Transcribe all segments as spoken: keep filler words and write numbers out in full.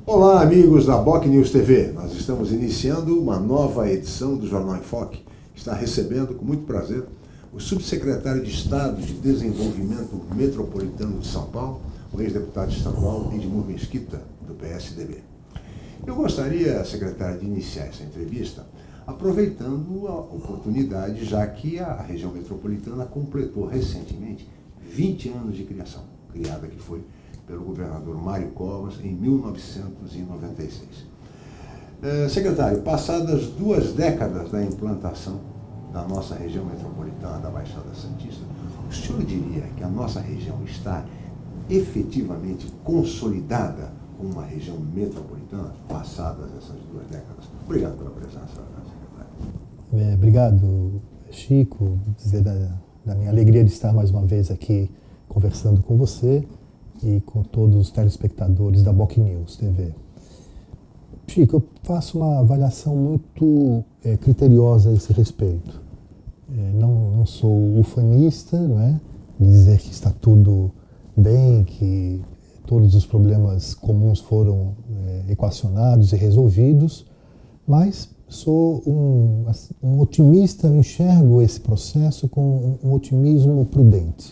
Olá, amigos da Boc News T V. Nós estamos iniciando uma nova edição do Jornal em Foque. Está recebendo com muito prazer o subsecretário de Estado de Desenvolvimento Metropolitano de São Paulo, o ex-deputado estadual Edmur Mesquita, do P S D B. Eu gostaria, secretário, de iniciar essa entrevista aproveitando a oportunidade, já que a região metropolitana completou recentemente vinte anos de criação, criada que foi pelo governador Mário Covas em mil novecentos e noventa e seis. É, secretário, passadas duas décadas da implantação da nossa região metropolitana da Baixada Santista, o senhor diria que a nossa região está efetivamente consolidada como uma região metropolitana, passadas essas duas décadas? Obrigado pela presença, secretário. É, obrigado, Chico, dizer da, da minha alegria de estar mais uma vez aqui conversando com você e com todos os telespectadores da Boc News T V. Chico, eu faço uma avaliação muito é, criteriosa a esse respeito. É, não, não sou ufanista, não é? Dizer que está tudo bem, que todos os problemas comuns foram é, equacionados e resolvidos, mas sou um, um otimista, eu enxergo esse processo com um otimismo prudente.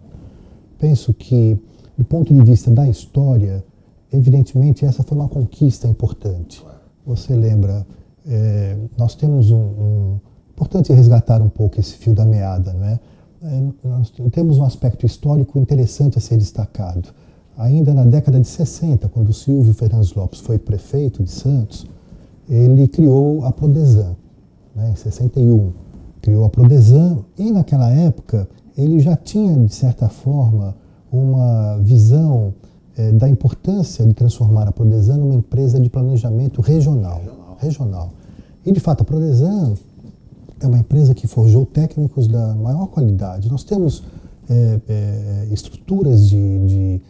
Penso que, do ponto de vista da história, evidentemente essa foi uma conquista importante. Você lembra, é, nós temos um, um... Importante resgatar um pouco esse fio da meada, não é? É, nós temos um aspecto histórico interessante a ser destacado. Ainda na década de sessenta, quando o Silvio Fernandes Lopes foi prefeito de Santos, ele criou a Prodesan, né, em sessenta e um. Criou a Prodesan e, naquela época, ele já tinha, de certa forma, uma visão é, da importância de transformar a Prodesan numa empresa de planejamento regional. Regional. regional. E, de fato, a Prodesan é uma empresa que forjou técnicos da maior qualidade. Nós temos é, é, estruturas de, de,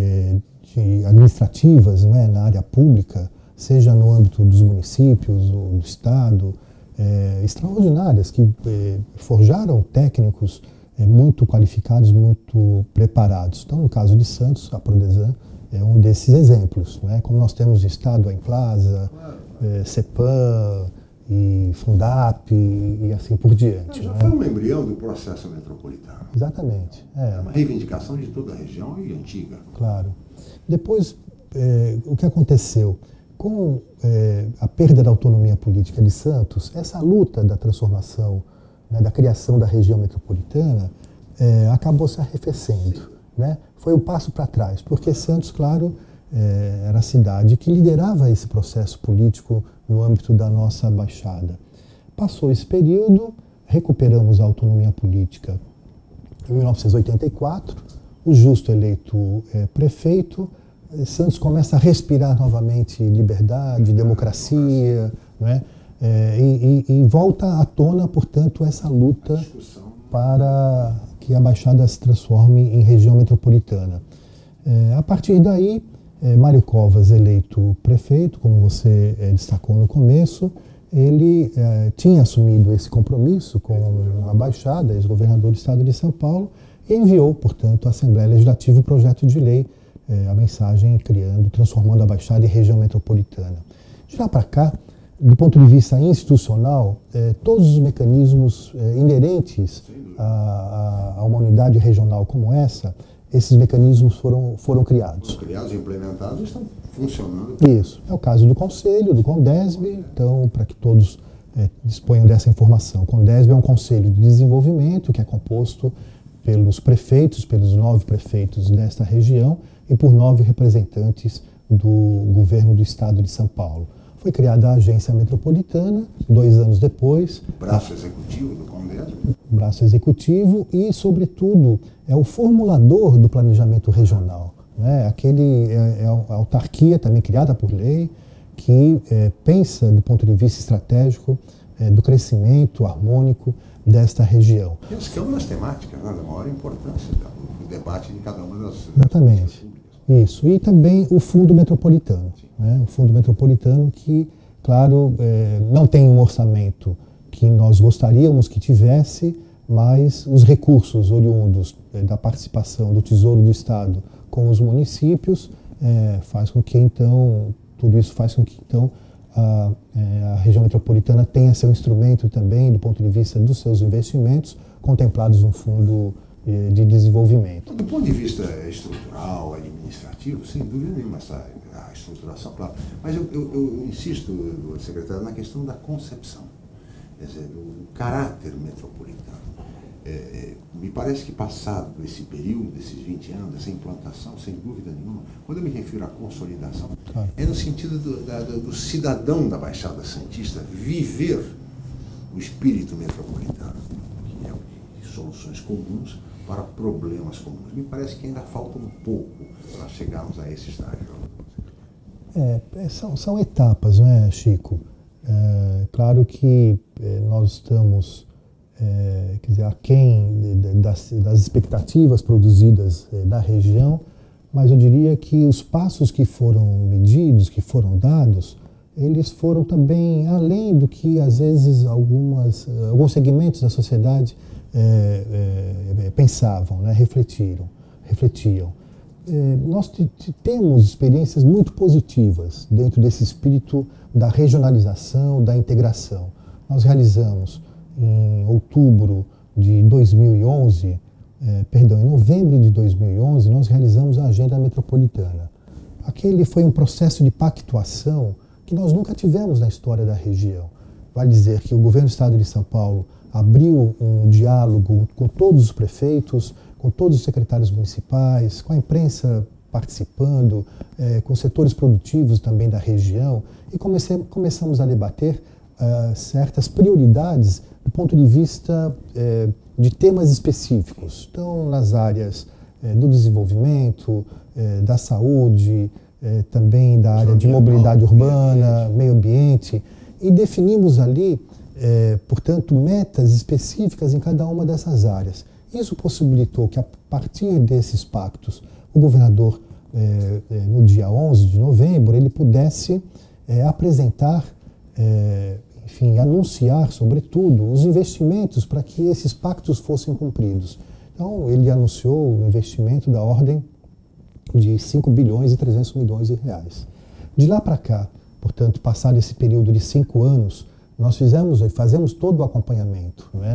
de administrativas, né, na área pública, seja no âmbito dos municípios ou do Estado, é, extraordinárias, que é, forjaram técnicos é, muito qualificados, muito preparados. Então, no caso de Santos, a Prodesan é um desses exemplos, né? Como nós temos Estado, a Emplasa, é, CEPAM, e Fundap e, e assim por diante. Já né? foi um embrião do processo metropolitano. Exatamente. É. É uma reivindicação de toda a região e antiga. Claro. Depois, é, o que aconteceu? Com é, a perda da autonomia política de Santos, essa luta da transformação, né, da criação da região metropolitana, é, acabou se arrefecendo. Né? Foi um passo para trás, porque Santos, claro, é, era a cidade que liderava esse processo político no âmbito da nossa Baixada. Passou esse período, recuperamos a autonomia política em mil novecentos e oitenta e quatro, o Justo eleito é, prefeito, Santos começa a respirar novamente liberdade, democracia, né? é, e, e, e volta à tona, portanto, essa luta para que a Baixada se transforme em região metropolitana. É, a partir daí, É, Mário Covas, eleito prefeito, como você é, destacou no começo, ele é, tinha assumido esse compromisso com a Baixada, ex-governador do Estado de São Paulo, e enviou, portanto, à Assembleia Legislativa o projeto de lei, é, a mensagem criando, transformando a Baixada em região metropolitana. De lá para cá, do ponto de vista institucional, é, todos os mecanismos é, inerentes a, a, a uma unidade regional como essa, esses mecanismos foram, foram criados. Foram criados e implementados e estão funcionando. Isso. É o caso do Conselho, do Condesb, então, para que todos é, disponham dessa informação. O Condesb é um conselho de desenvolvimento que é composto pelos prefeitos, pelos nove prefeitos desta região e por nove representantes do governo do Estado de São Paulo. Foi criada a Agência Metropolitana, dois anos depois. O braço executivo do Condesb. Braço executivo e, sobretudo, é o formulador do planejamento regional. Né? Aquele, é, é a autarquia também criada por lei que é, pensa do ponto de vista estratégico é, do crescimento harmônico desta região. E as câmaras temáticas, né, da maior importância do debate de cada uma das... Exatamente. Isso. E também o Fundo Metropolitano. Né? O Fundo Metropolitano que, claro, é, não tem um orçamento que nós gostaríamos que tivesse, mas os recursos oriundos é, da participação do Tesouro do Estado com os municípios é, faz com que, então, tudo isso faz com que, então, a, a região metropolitana tenha seu instrumento também, do ponto de vista dos seus investimentos, contemplados no Fundo de Desenvolvimento. Do ponto de vista estrutural, administrativo, sem dúvida nenhuma, essa, a estruturação, claro. Mas eu, eu, eu insisto, secretário, na questão da concepção, quer dizer, do caráter metropolitano. É, é, me parece que passado esse período, desses vinte anos, essa implantação, sem dúvida nenhuma, quando eu me refiro à consolidação, claro, é no sentido do, da, do cidadão da Baixada Santista viver o espírito metropolitano, que é de soluções comuns para problemas comuns. Me parece que ainda falta um pouco para chegarmos a esse estágio. É, são, são etapas, não é, Chico? É, claro que é, nós estamos é, quer dizer, aquém de, de, das, das expectativas produzidas é, da região, mas eu diria que os passos que foram medidos, que foram dados, eles foram também além do que, às vezes, algumas, alguns segmentos da sociedade É, é, pensavam, né, refletiram, refletiam. É, nós temos experiências muito positivas dentro desse espírito da regionalização, da integração. Nós realizamos em outubro de dois mil e onze, é, perdão, em novembro de dois mil e onze, nós realizamos a Agenda Metropolitana. Aquele foi um processo de pactuação que nós nunca tivemos na história da região. Vale dizer que o governo do Estado de São Paulo abriu um diálogo com todos os prefeitos, com todos os secretários municipais, com a imprensa participando, eh, com setores produtivos também da região, e comecei, começamos a debater uh, certas prioridades do ponto de vista eh, de temas específicos. Então, nas áreas eh, do desenvolvimento, eh, da saúde, eh, também da área de mobilidade urbana, meio ambiente, e definimos ali É, portanto, metas específicas em cada uma dessas áreas. Isso possibilitou que, a partir desses pactos, o governador, é, é, no dia onze de novembro, ele pudesse é, apresentar, é, enfim, anunciar, sobretudo, os investimentos para que esses pactos fossem cumpridos. Então, ele anunciou o investimento da ordem de cinco bilhões e trezentos milhões de reais. De lá para cá, portanto, passado esse período de cinco anos, nós fizemos e fazemos todo o acompanhamento, né,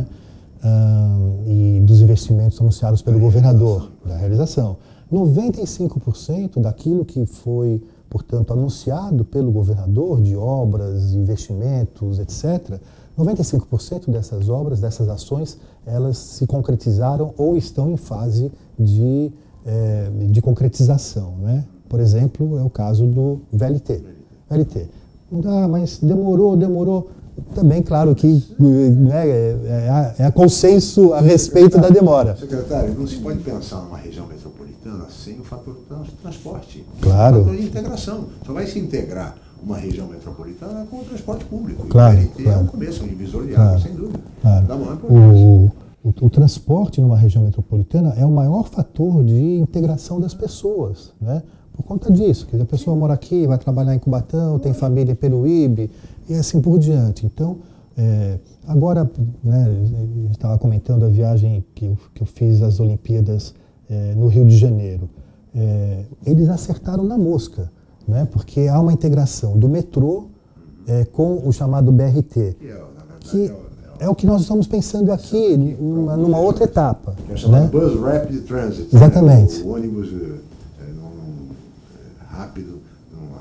uh, e dos investimentos anunciados pelo governador, da realização. noventa e cinco por cento daquilo que foi, portanto, anunciado pelo governador de obras, investimentos, etcétera, noventa e cinco por cento dessas obras, dessas ações, elas se concretizaram ou estão em fase de, eh, de concretização, né? Por exemplo, é o caso do V L T. V L T. Ah, mas demorou, demorou. Também, claro que né, é, é, é consenso a respeito da demora. Secretário, não se pode pensar numa região metropolitana sem o fator do transporte. Claro. O fator de integração. Só vai se integrar uma região metropolitana com o transporte público. Claro, e o V L T claro. é um começo, um divisor de claro, água, sem dúvida. Claro. Dá maior importância. O, o, o transporte numa região metropolitana é o maior fator de integração das pessoas, né? Por conta disso, que a pessoa mora aqui, vai trabalhar em Cubatão, tem família em Peruíbe, e assim por diante. Então, é, agora, né, a gente estava comentando a viagem que eu, que eu fiz às Olimpíadas é, no Rio de Janeiro. É, eles acertaram na mosca, né, porque há uma integração do metrô é, com o chamado B R T, que é o que nós estamos pensando aqui, numa, numa outra etapa. Que é chamado né? Bus Rapid Transit. Exatamente. Né? O ônibus é, num, é, rápido, numa,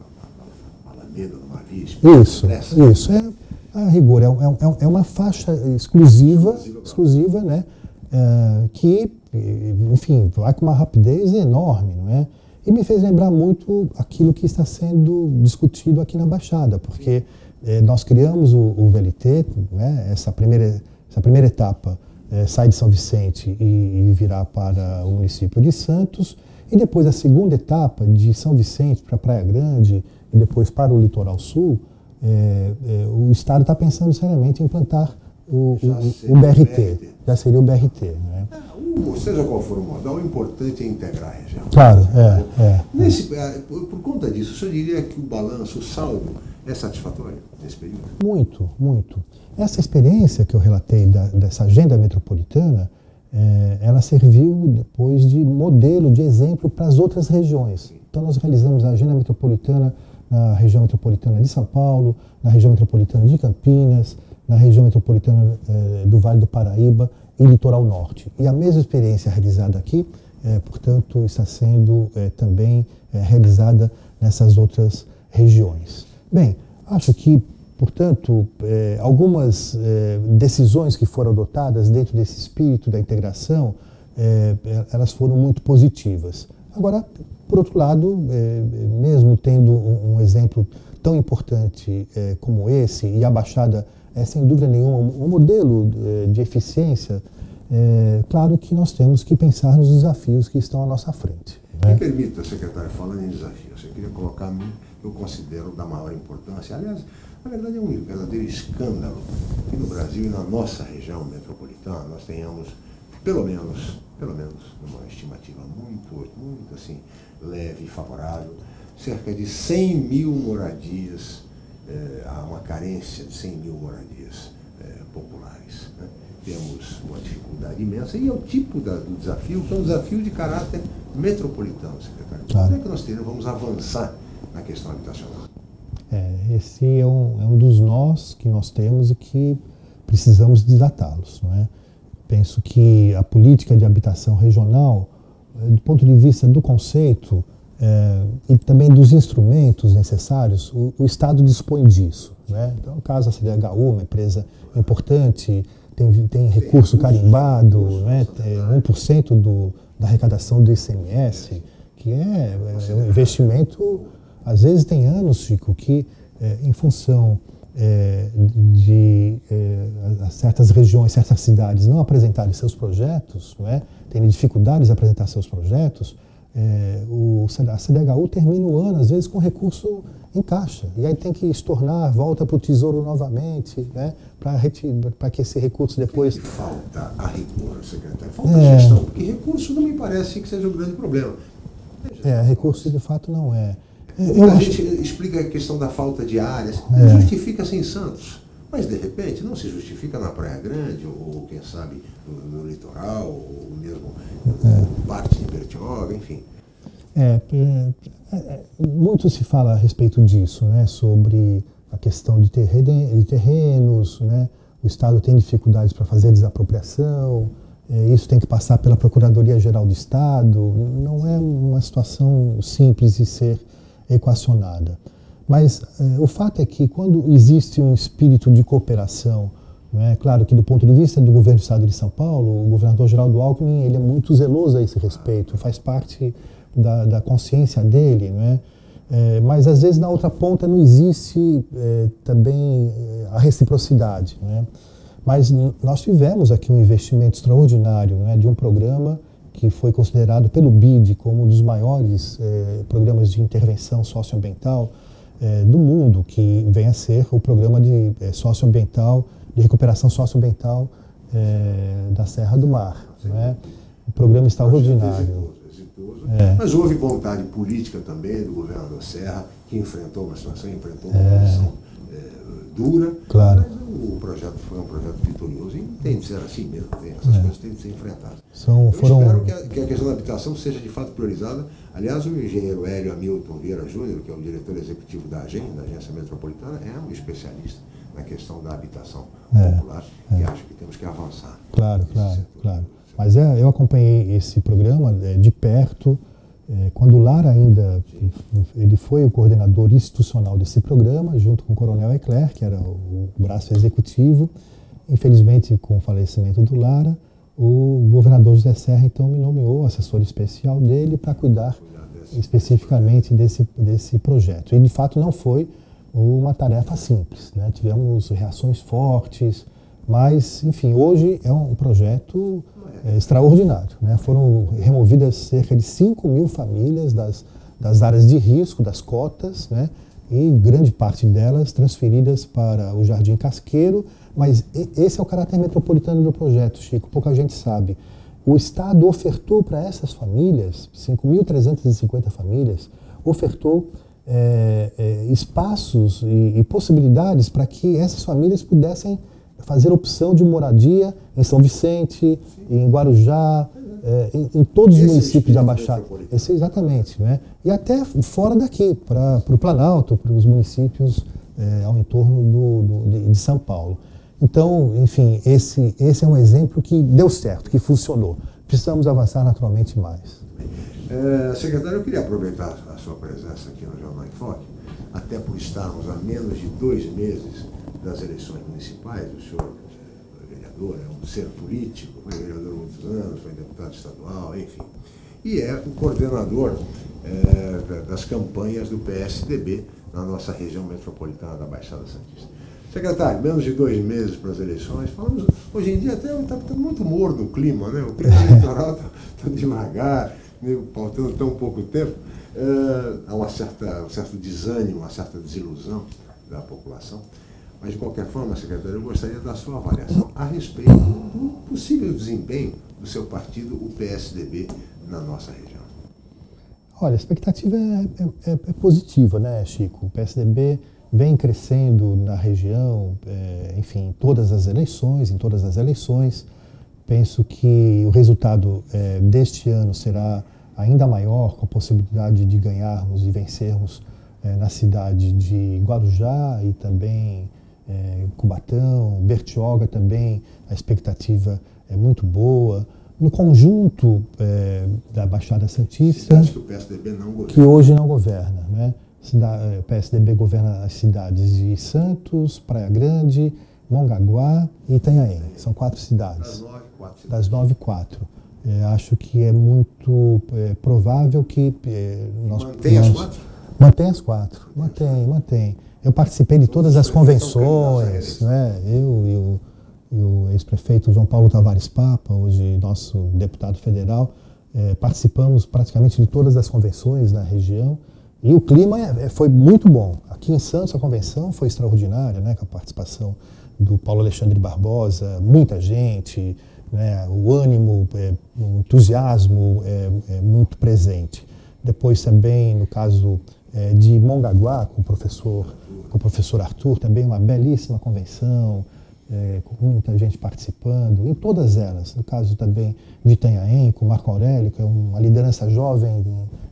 numa alameda, numa via Isso, expressa. isso. É, a rigor, é, é, é uma faixa exclusiva, exclusiva, né? É, que, enfim, vai com uma rapidez enorme, não é? E me fez lembrar muito aquilo que está sendo discutido aqui na Baixada, porque é, nós criamos o, o V L T, né, essa, primeira, essa primeira etapa é, sai de São Vicente e, e virá para o município de Santos, e depois a segunda etapa de São Vicente para Praia Grande e depois para o Litoral Sul, é, é, o Estado está pensando seriamente em implantar o, o, o B R T, B R T, já seria o B R T. Né? O, seja qual for o modal, o importante é integrar a região. Claro, é. é. Nesse, por, por conta disso, o senhor diria que o balanço, o saldo, é satisfatório nesse período? Muito, muito. Essa experiência que eu relatei da, dessa agenda metropolitana, é, ela serviu depois de modelo, de exemplo para as outras regiões. Então nós realizamos a agenda metropolitana na região metropolitana de São Paulo, na região metropolitana de Campinas, na região metropolitana eh, do Vale do Paraíba e Litoral Norte. E a mesma experiência realizada aqui, eh, portanto, está sendo eh, também eh, realizada nessas outras regiões. Bem, acho que, portanto, eh, algumas eh, decisões que foram adotadas dentro desse espírito da integração, eh, elas foram muito positivas. Agora, por outro lado, eh, mesmo tendo um, um exemplo tão importante eh, como esse, e a Baixada é, sem dúvida nenhuma, um modelo eh, de eficiência, é claro que nós temos que pensar nos desafios que estão à nossa frente. Me permita, secretário, falando em desafios, eu queria colocar um que eu considero da maior importância. Aliás, na verdade é um verdadeiro escândalo que no Brasil e na nossa região metropolitana nós tenhamos, pelo menos, pelo menos numa estimativa muito, muito assim, leve e favorável, cerca de cem mil moradias, eh, há uma carência de cem mil moradias eh, populares, né? Temos uma dificuldade imensa e é o tipo da, do desafio, que é um desafio de caráter metropolitano, secretário. Claro. Como é que nós teremos, vamos avançar na questão habitacional? É, esse é um, é um dos nós que nós temos e que precisamos desatá-los, não é? Penso que a política de habitação regional, do ponto de vista do conceito é, e também dos instrumentos necessários, o, o Estado dispõe disso, né? Então, no caso da C D H U, uma empresa importante, tem, tem recurso carimbado, né? um por cento do, da arrecadação do I C M S, que é, é um investimento, às vezes tem anos, Chico, que é, em função é, de é, certas regiões, certas cidades não apresentarem seus projetos, não é? Terem dificuldades em apresentar seus projetos, é, o, a C D H U termina o ano, às vezes, com recurso em caixa. E aí tem que estornar, volta para o Tesouro novamente, né, para que esse recurso depois... O que falta a rigor, secretário? Falta é... gestão, porque recurso não me parece que seja o grande problema. É, recurso de fato não é. Muita gente acho... explica a questão da falta de áreas, é. justifica-se em Santos, mas de repente não se justifica na Praia Grande, ou quem sabe no, no litoral, ou mesmo é. parte de Bertioga, enfim. É, é, é, muito se fala a respeito disso, né, sobre a questão de, terreno, de terrenos, né, o Estado tem dificuldades para fazer desapropriação, é, isso tem que passar pela Procuradoria-Geral do Estado, não é uma situação simples de ser equacionada. Mas é, o fato é que quando existe um espírito de cooperação, é claro que do ponto de vista do governo do Estado de São Paulo, o governador Geraldo Alckmin ele é muito zeloso a esse respeito, faz parte Da, da consciência dele, não é? É, mas às vezes na outra ponta não existe é, também a reciprocidade, não é? Mas nós tivemos aqui um investimento extraordinário, não é? De um programa que foi considerado pelo B I D como um dos maiores é, programas de intervenção socioambiental é, do mundo, que vem a ser o programa de é, socioambiental, de recuperação socioambiental é, da Serra do Mar, não é? Um programa extraordinário. É. Mas houve vontade política também do governador Serra, que enfrentou uma situação, enfrentou uma condição é. é, dura, claro. Mas o projeto foi um projeto vitorioso e tem de ser assim mesmo, essas é. coisas têm de ser enfrentadas. São, Eu foram... espero que a, que a questão da habitação seja de fato priorizada. Aliás, o engenheiro Hélio Hamilton Vieira Júnior, que é o diretor executivo da AGEM, da Agência Metropolitana, é um especialista na questão da habitação é. popular é. e acho que temos que avançar. Claro, claro, claro. Mas é, eu acompanhei esse programa é, de perto, é, quando o Lara ainda, ele foi o coordenador institucional desse programa, junto com o Coronel Ecler, que era o, o braço executivo. Infelizmente, com o falecimento do Lara, o governador José Serra, então, me nomeou assessor especial dele para cuidar especificamente desse, desse projeto. E, de fato, não foi uma tarefa simples, né? Tivemos reações fortes, mas, enfim, hoje é um projeto é, extraordinário, né? Foram removidas cerca de cinco mil famílias das, das áreas de risco, das cotas, né? E grande parte delas transferidas para o Jardim Casqueiro, mas esse é o caráter metropolitano do projeto, Chico, pouca gente sabe. O Estado ofertou para essas famílias, cinco mil trezentas e cinquenta famílias, ofertou é, é, espaços e, e possibilidades para que essas famílias pudessem fazer opção de moradia em São Vicente, em Guarujá, é, em, em todos Esse os municípios da Baixada. metropolitano. Esse, exatamente, né? E até fora daqui, para o Planalto, para os municípios é, ao entorno do, do, de, de São Paulo. Então, enfim, esse, esse é um exemplo que deu certo, que funcionou. Precisamos avançar naturalmente mais. É, secretário, eu queria aproveitar a sua presença aqui no Jornal em Foque, até por estarmos a menos de dois meses das eleições municipais. O senhor é vereador, é um ser político, foi vereador há muitos anos, foi deputado estadual, enfim. E é o coordenador é, das campanhas do P S D B na nossa região metropolitana da Baixada Santista. Secretário, menos de dois meses para as eleições, falamos, hoje em dia até está tá muito morno o clima, né? O clima eleitoral está tá devagar, né? Faltando tão pouco tempo. É, há uma certa, um certo desânimo, uma certa desilusão da população. Mas, de qualquer forma, secretário, eu gostaria da sua avaliação a respeito do possível desempenho do seu partido, o P S D B, na nossa região. Olha, a expectativa é, é, é positiva, né, Chico? O P S D B vem crescendo na região, é, enfim, em todas as eleições, em todas as eleições. Penso que o resultado é, deste ano será ainda maior, com a possibilidade de ganharmos e vencermos é, na cidade de Guarujá e também é, Cubatão, Bertioga também, a expectativa é muito boa. No conjunto é, da Baixada Santista, Você acha que o P S D B não governa? Que hoje não governa, né? O P S D B governa as cidades de Santos, Praia Grande, Mongaguá e Itanhaém. São quatro cidades. Das nove, quatro cidades. Das nove, quatro. É, acho que é muito é, provável que é, nós... Mantém nós, as quatro? Mantém as quatro. Mantém, mantém. Eu participei de todas as convenções, né? Eu e o, e o ex-prefeito João Paulo Tavares Papa, hoje nosso deputado federal, é, participamos praticamente de todas as convenções na região. E o clima é, foi muito bom. Aqui em Santos a convenção foi extraordinária, né, com a participação do Paulo Alexandre Barbosa, muita gente, né, o ânimo, é, o entusiasmo é, é muito presente. Depois também, no caso é, de Mongaguá, com o professor, com o professor Arthur, também uma belíssima convenção, é, com muita gente participando, em todas elas. No caso também de Itanhaém, com o Marco Aurélio, que é uma liderança jovem,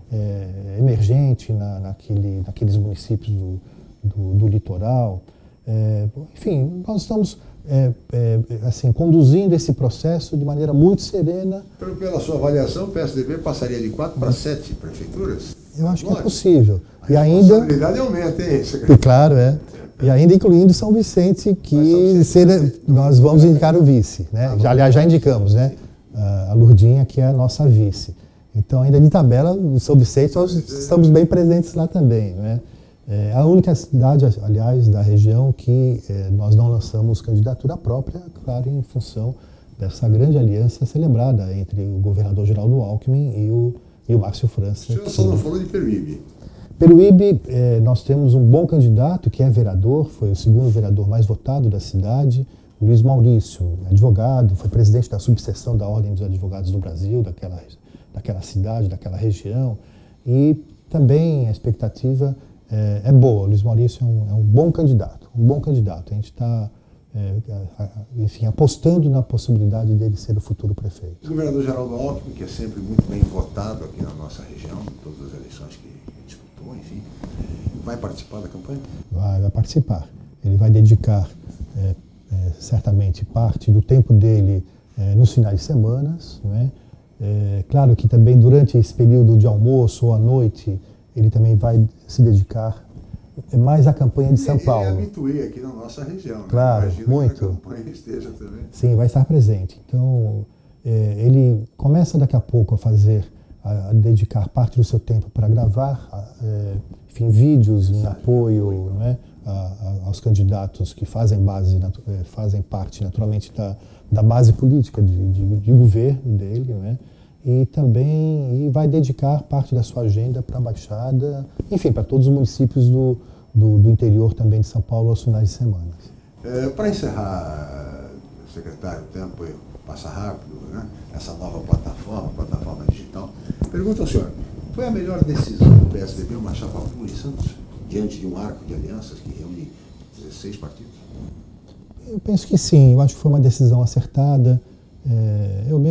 É, emergente na, naquele, naqueles municípios do, do, do litoral. É, enfim, nós estamos é, é, assim, conduzindo esse processo de maneira muito serena. Então, pela sua avaliação, o P S D B passaria de quatro para sete prefeituras? Eu acho Lógico. que é possível. A e ainda, responsabilidade aumenta, hein? E, claro, é. E ainda incluindo São Vicente, que será, nós vamos indicar o vice. Né? Já, aliás, já indicamos, né? A Lurdinha, que é a nossa vice. Então, ainda de tabela, São Vicente, nós estamos bem presentes lá também. Né? É a única cidade, aliás, da região que é, nós não lançamos candidatura própria, claro, em função dessa grande aliança celebrada entre o governador Geraldo Alckmin e o, e o Márcio França. O senhor só não falou de Peruíbe. Peruíbe, é, nós temos um bom candidato, que é vereador, foi o segundo vereador mais votado da cidade, Luiz Maurício, advogado, foi presidente da subseção da Ordem dos Advogados do Brasil, daquela região. daquela cidade, daquela região, e também a expectativa é, é boa. O Luiz Maurício é um, é um bom candidato, um bom candidato. A gente está, é, enfim, apostando na possibilidade dele ser o futuro prefeito. O governador Geraldo Alckmin, que é sempre muito bem votado aqui na nossa região, em todas as eleições que disputou, enfim, vai participar da campanha? Vai, vai participar. Ele vai dedicar, é, é, certamente, parte do tempo dele é, nos finais de semana, não é? É, claro que também durante esse período de almoço ou à noite, ele também vai se dedicar mais à campanha de São Paulo. Ele é habitué aqui na nossa região, né? Claro, Imagino muito. que a campanha esteja também. Sim, vai estar presente. Então, é, ele começa daqui a pouco a fazer, a, a dedicar parte do seu tempo para gravar, a, é, enfim, vídeos em apoio, né, a, a, aos candidatos que fazem, base, é, fazem parte, naturalmente, da, da base política de, de, de governo dele, né? E também e vai dedicar parte da sua agenda para a Baixada, enfim, para todos os municípios do, do, do interior também de São Paulo aos finais de semana. É, para encerrar, secretário, o tempo passa rápido, né? Essa nova plataforma, plataforma digital. Pergunto ao senhor, foi a melhor decisão do P S D B, uma chapa pura em Santos, diante de um arco de alianças que reúne dezesseis partidos? Eu penso que sim, eu acho que foi uma decisão acertada. É, eu mesmo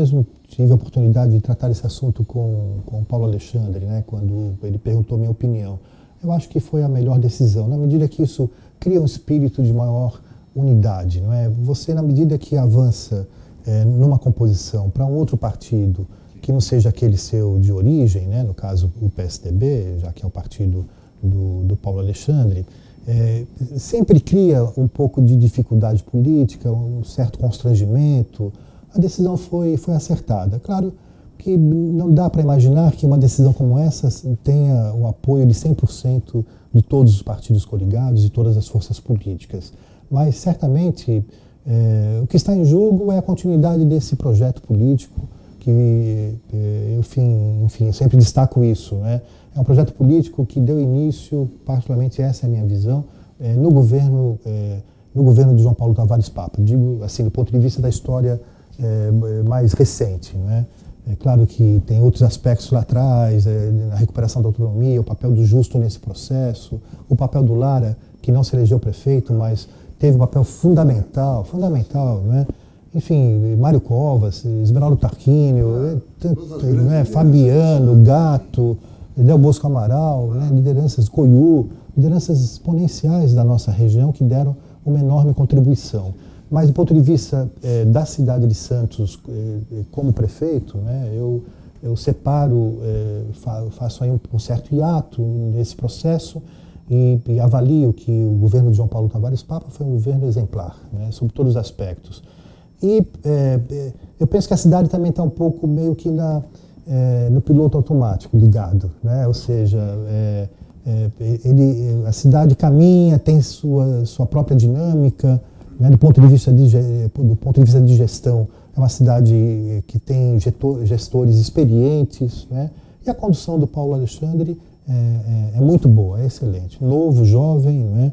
tive a oportunidade de tratar esse assunto com, com o Paulo Alexandre, né, quando ele perguntou minha opinião. Eu acho que foi a melhor decisão, na medida que isso cria um espírito de maior unidade. Não é? Você, na medida que avança é, numa composição para um outro partido, que não seja aquele seu de origem, né, no caso o P S D B, já que é o partido do, do Paulo Alexandre, é, sempre cria um pouco de dificuldade política, um certo constrangimento. A decisão foi, foi acertada. Claro que não dá para imaginar que uma decisão como essa tenha o apoio de cem por cento de todos os partidos coligados e todas as forças políticas. Mas, certamente, é, o que está em jogo é a continuidade desse projeto político, que, é, enfim, enfim, eu sempre destaco isso, né? É um projeto político que deu início, particularmente essa é a minha visão, é, no governo, é, no governo de João Paulo Tavares Papa. Digo assim, do ponto de vista da história é, mais recente, né? É claro que tem outros aspectos lá atrás, é, a recuperação da autonomia, o papel do Justo nesse processo, o papel do Lara, que não se elegeu prefeito, mas teve um papel fundamental, fundamental, né? Enfim, Mário Covas, Esmeraldo Tarquínio, é, né, Fabiano, Gato, Del Bosco Amaral, né, lideranças Coiú, lideranças exponenciais da nossa região que deram uma enorme contribuição. Mas do ponto de vista eh, da cidade de Santos eh, como prefeito, né, eu, eu separo, eh, faço aí um, um certo hiato nesse processo e, e avalio que o governo de João Paulo Tavares Papa foi um governo exemplar, né, sob todos os aspectos. E eh, eu penso que a cidade também está um pouco meio que na, eh, no piloto automático ligado, né, ou seja, eh, eh, ele, a cidade caminha, tem sua, sua própria dinâmica. Né, do, ponto de vista de, do ponto de vista de gestão, é uma cidade que tem gestores experientes, né, e a condução do Paulo Alexandre é, é, é muito boa, é excelente. Novo, jovem, né,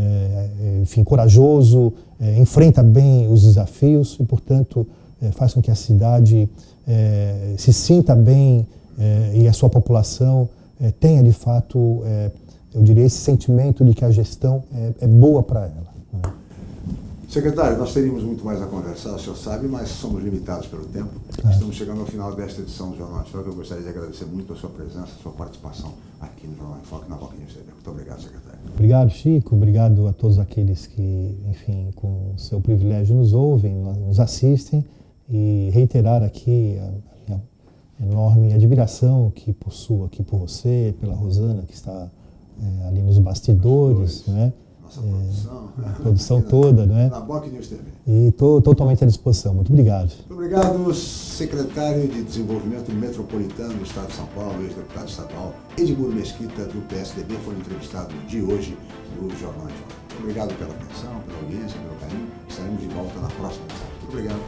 é, enfim, corajoso, é, enfrenta bem os desafios e, portanto, é, faz com que a cidade é, se sinta bem é, e a sua população é, tenha, de fato, é, eu diria, esse sentimento de que a gestão é, é boa para ela. Né. Secretário, nós teríamos muito mais a conversar, o senhor sabe, mas somos limitados pelo tempo. É. Estamos chegando ao final desta edição do Jornal em Foque. Eu gostaria de agradecer muito a sua presença, a sua participação aqui no Jornal em Foque, na Boc News T V. Muito obrigado, secretário. Obrigado, Chico. Obrigado a todos aqueles que, enfim, com seu privilégio nos ouvem, nos assistem, e reiterar aqui a minha enorme admiração que possuo aqui por você, pela Rosana, que está é, ali nos bastidores, bastidores. Né? Nossa produção. É, a produção toda, né? Na Boc News T V. E estou totalmente à disposição. Muito obrigado. Muito obrigado, secretário de Desenvolvimento Metropolitano do Estado de São Paulo, ex-deputado estadual Edmuro Mesquita, do P S D B, foi entrevistado de hoje no Jornal em Foque. Muito obrigado pela atenção, pela audiência, pelo carinho. Estaremos de volta na próxima edição. Muito obrigado.